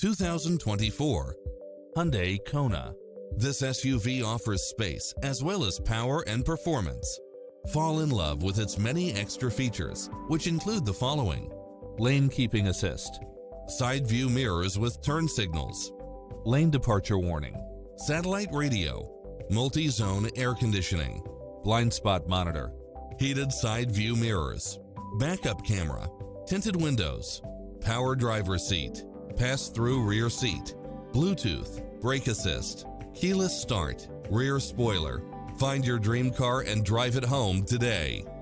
2024 Hyundai Kona. This SUV offers space as well as power and performance. Fall in love with its many extra features, which include the following: lane keeping assist, side view mirrors with turn signals, lane departure warning, satellite radio, multi-zone air conditioning, blind spot monitor, heated side view mirrors, backup camera, tinted windows, power driver seat, pass-through rear seat, Bluetooth, brake assist, keyless start, rear spoiler. Find your dream car and drive it home today.